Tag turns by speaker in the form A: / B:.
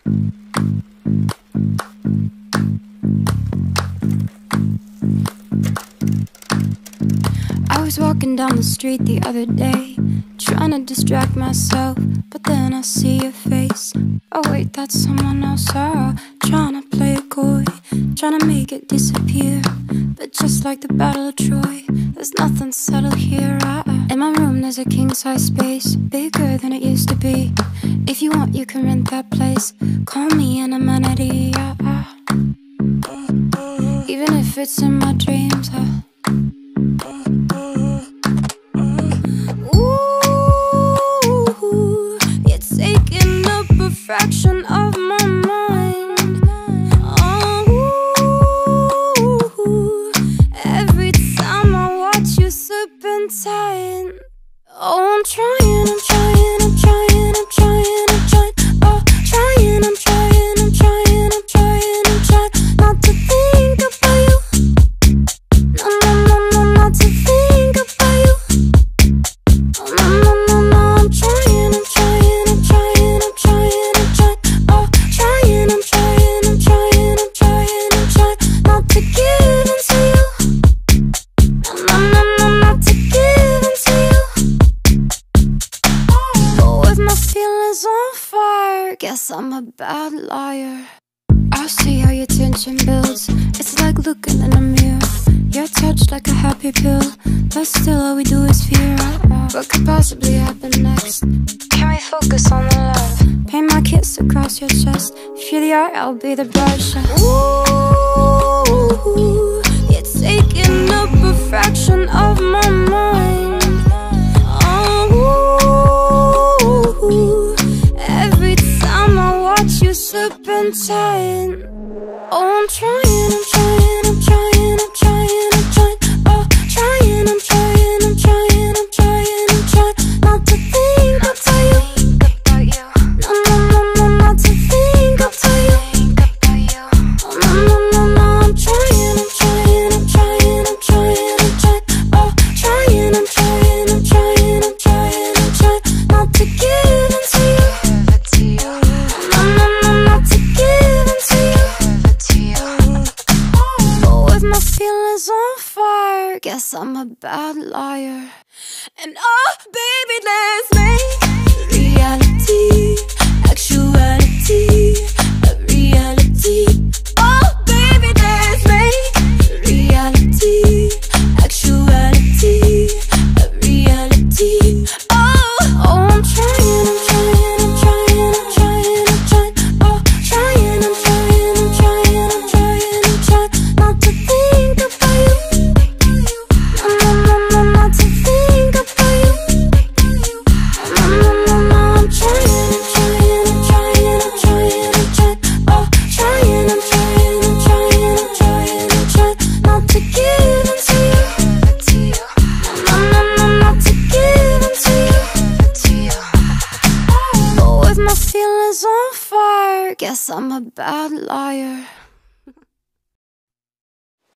A: I was walking down the street the other day, trying to distract myself, but then I see your face. Oh wait, that's someone else. Trying to play it coy, trying to make it disappear. But just like the Battle of Troy, there's nothing subtle here. In my room there's a king-size space, bigger than it used to be. If you want, you can rent that place. Call me an amenity. Even if it's in my dreams. Ooh, you're taking up a fraction of my mind. Oh, every time I watch you serpentine. Oh, I'm trying, I'm trying, I'm trying, I'm trying, I'm trying. Oh, trying, I'm trying, I'm trying, I'm trying, I'm trying not to think about you. No, no, no, no, not to think about you. Oh, no, no, no, no, I'm trying, I'm trying, I'm trying, I'm trying, I'm trying. Oh, trying, I'm trying, I'm trying, I'm trying, I'm trying not to give in to you. No, no, no, no, not to give in to you. But with my feelings on fire, guess I'm a bad liar. I see how your tension builds. It's like looking in a mirror. You're touched like a happy pill, but still all we do is fear. What could possibly happen next? Can we focus on the love? Paint my kiss across your chest. If you're the art, I'll be the brush. Ooh, you're taking up a fraction of my mind. Oh, every time I watch you serpentine. Oh, I'm trying, I'm trying, I'm trying, I'm trying, I'm trying. Oh, trying, I'm trying, I'm trying, I'm trying, I'm trying not to think about you. No, no, no, no, not to think about you. Oh, no, no, no, no, I'm trying, I'm trying, I'm trying, I'm trying, I'm trying. Oh, trying, I'm trying, I'm trying, I'm trying, I'm trying not to give in to you. No, no, no, not to give in to you. But with my feelings on fire, guess I'm a bad liar. And oh, baby, let's make reality, actuality, a reality. Oh, baby, let's make reality, actuality, a reality. Oh, I'm trying, I'm trying, I'm trying, I'm trying, I'm trying. Oh, trying, I'm trying, I'm trying, I'm trying, I'm trying not to think about you. No, no, no, no, not to think about you. No, no, no, no, I'm trying, I'm trying, I'm trying, I'm trying, I'm trying. Oh, trying, I'm trying, I'm trying, I'm trying, I'm trying not to give in to you. No, no, no, not to give in to you. But with my feelings on fire, guess I'm a bad liar.